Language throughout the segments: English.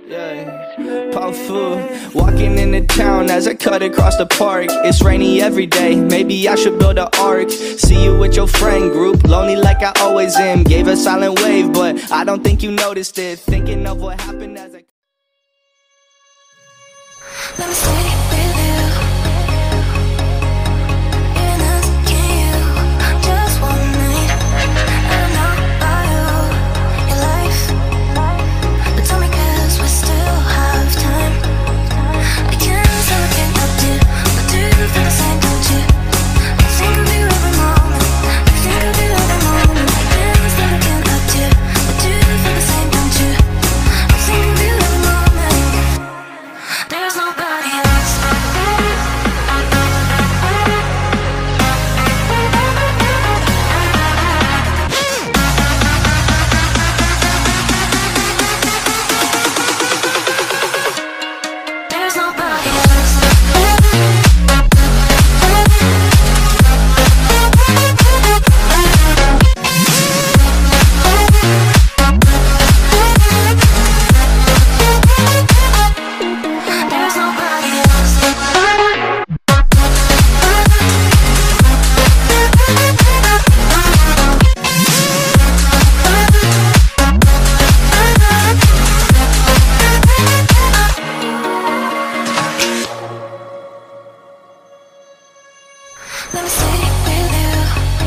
Yeah, powerful. Walking into town as I cut across the park. It's rainy every day, maybe I should build an ark. See you with your friend group, lonely like I always am. Gave a silent wave, but I don't think you noticed it. Thinking of what happened as I... Let me stay with you. Even asking you just one night. I don't know about you, your life, but tell me 'cause we still have time. We can say we can't up to, but do you feel the same, don't you? I think of you every moment. I think of you every moment. We can say we can't up to, but do you feel the same, don't you? I think of you every moment. There's nobody else. There's nobody else. There's nobody else. Let me stay with you.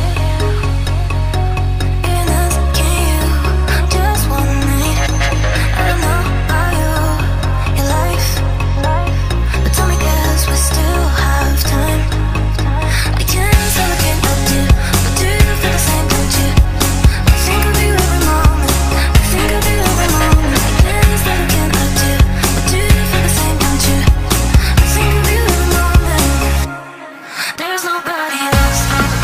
Even asking you just one night. I don't know about you, your life, but tell me 'cause we still have time. We can say we can't up to, but do you feel the same, don't you? I think of you every moment. I think of you every moment. We can say we can't up to, but do you feel the same, don't you? I think of you every moment. There's nobody else.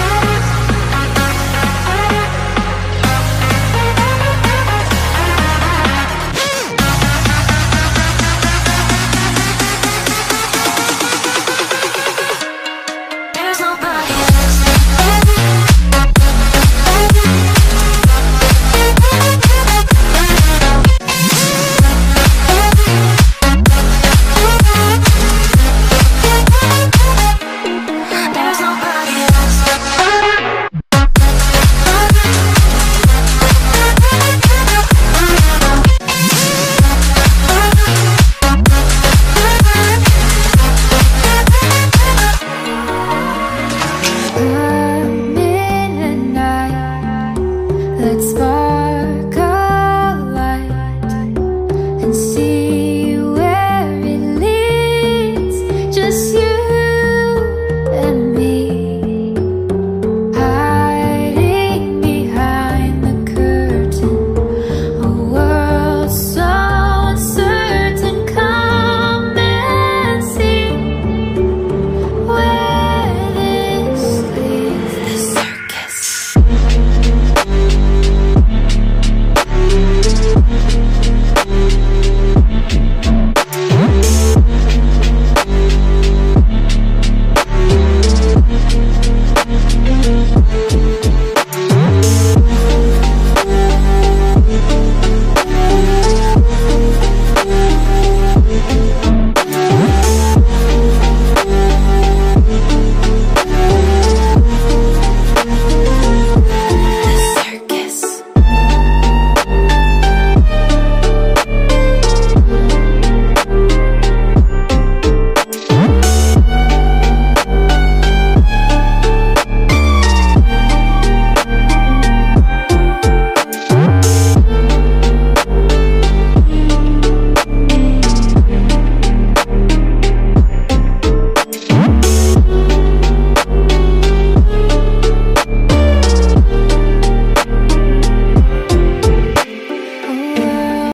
There's nobody else. There's nobody else. Midnight, let's spark a light and see